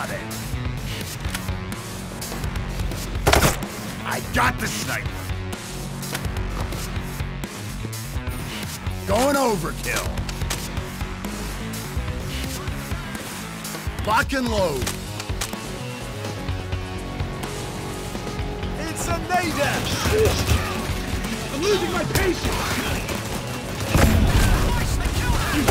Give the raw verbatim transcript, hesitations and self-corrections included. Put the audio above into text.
spotted. I got the sniper. Going overkill. Lock and load. It's a nader. I'm losing my patience.